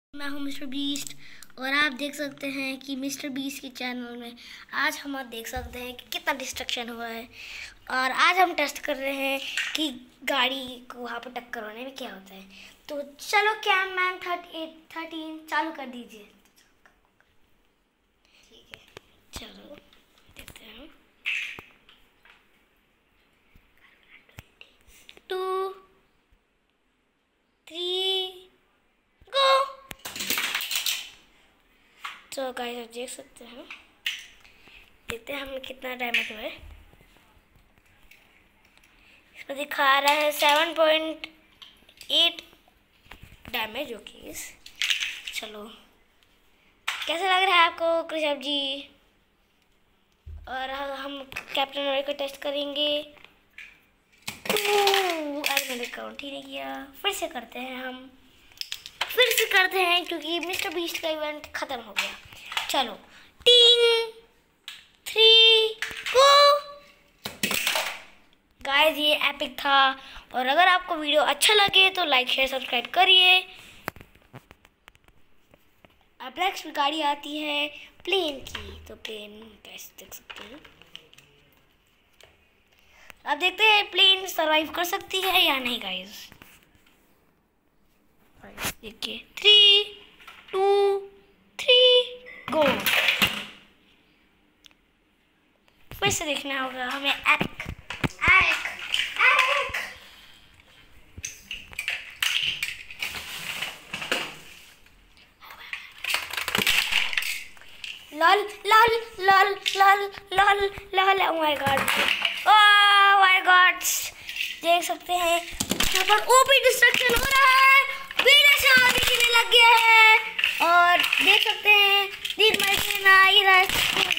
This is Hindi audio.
मैं हूं मिस्टर बीस्ट और आप देख सकते हैं कि मिस्टर बीस्ट के चैनल में आज हम देख सकते हैं कि कितना डिस्ट्रक्शन हुआ है। और आज हम टेस्ट कर रहे हैं कि गाड़ी को वहाँ पर टक्कर होने में क्या होता है। तो चलो कैम मैन 13 चालू कर दीजिए। ठीक है, चलो देखते हैं। 2 3 गो। तो गाइस आप देख सकते हैं, देखते हैं हमें कितना डैमेज हुआ है। इसमें दिखा रहा है 7.8 डैमेज। ओके, चलो कैसा लग रहा है आपको कृषभ जी? और हम कैप्टन अमेरिका को टेस्ट करेंगे। आज मैंने काउंट ही नहीं किया, फिर से करते हैं क्योंकि मिस्टर बीस्ट का इवेंट खत्म हो गया। चलो 3 3 गो। गाइस ये एपिक था। और अगर आपको वीडियो अच्छा लगे तो लाइक शेयर सब्सक्राइब करिए। अब नेक्स्ट गाड़ी आती है प्लेन की, तो प्लेन कैसे देख सकते हैं। अब देखते हैं प्लेन सरवाइव कर सकती है या नहीं गाइस। देखिए 3 2 3 गो। फिर से देखना होगा हमें। Epic epic epic. Lol lol lol lol lol lol. Oh my god, oh my god. देख सकते हैं यहाँ पर ओपी डिस्ट्रक्शन हो रहा है। लग गया है और देख सकते हैं